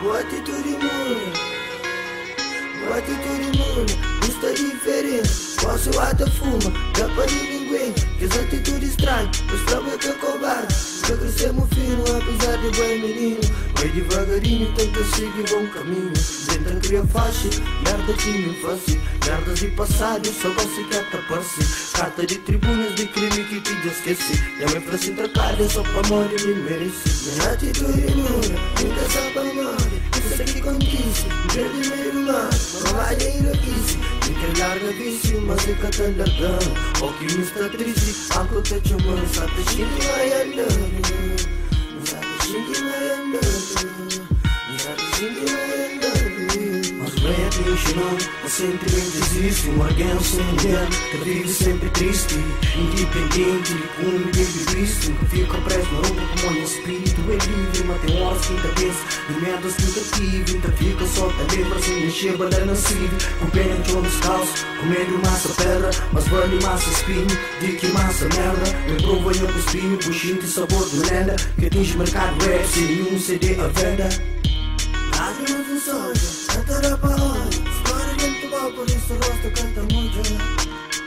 Boa atitude muda, boa atitude muda, custa diferente. Posso até fuma, dá para ninguém. Que as atitudes estranhas, mas trabalho que é cobarde. Já crescemos fino, apesar de bem menino. Vai devagarinho, tenta seguir bom caminho. Tenta criar faixa, merda que me fácil. Merdas e passado, só você que aparece. Carta de tribunas de crime que te já esqueci. Minha mãe frase trocada, só pra morrer me merece. Minha atitude muda, nunca sabe pra morrer. Isso aqui conquista, grande meio mar. Mamãe é iraquice, fica larga vício, mas é catalagão. O que me está triste, algo te chamando. Sabe xingue vai andando, sabe xingue vai andando, sabe xingue vai andando. Mas bem apaixonado, o sentimento existe. Um alguém sem mulher, que vive sempre triste, independente, com um bebê visto. Fica preso no roubo como um espírito. É livre, mas tem horas que te pensa e merdas que te tive. Então fica só, te lembra sem mexer, banda nascido. Com pena em todo descalço, comendo massa pedra, mas vale massa espinho. De que massa merda, eu provo eu com espinho. Puxinho de sabor de lenda, que atinge mercado rap sem nenhum CD à venda. Lágrimas de soja, cantará pra onde? História dentro do baú, por isso o rosto canta muito.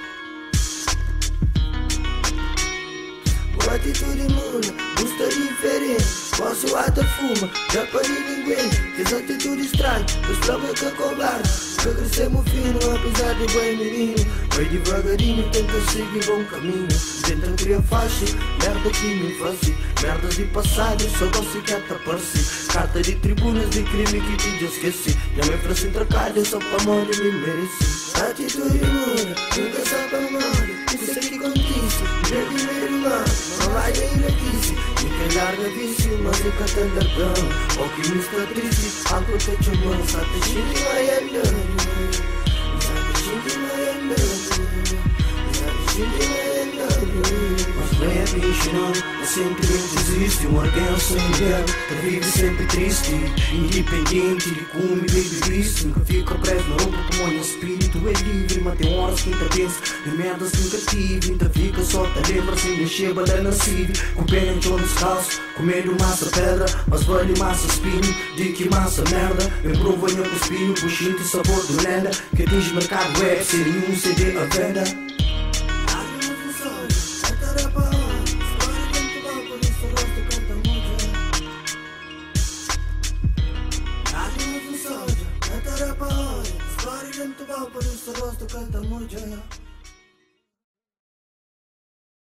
Boa atitude muda, custa diferente. Posso até fuma, já para ninguém. Que as atitudes estranhas, os problemas que é cobarde. Já crescemos fino, apesar de bem menino. Vai devagarinho, tenta seguir bom caminho. Tenta criar faixa, merda que me fácil. Merdas de passado, só você que aparece. Carta de tribunas de crime que te já esqueci. Minha mãe frase trocada, só pra morrer me merece. Atitude muda, nunca sabe pra morrer. Isso aqui conquista, grande meio mar. Mamãe é iraquice, fica larga vício, mas é catalagão. O que me está triste, algo te chamando. Sabe xingue vai andando, sabe xingue vai andando, sabe xingue vai andando. Mas bem apaixonado, o sentimento existe. Um alguém sem mulher, que vive sempre triste, independente, de como vive visto. Nunca fica preso no roubo como um espírito. É livre, mas tem horas que te pensa e merdas que nunca tive. Então fica só, te lembra sem mexer, banda nascido. Com pena em todo descalço, comendo massa pedra, mas vale massa espinho. De que massa merda, eu provo eu com espinho. Puxinho de sabor de lenda, que atinge mercado rap sem nenhum CD à venda.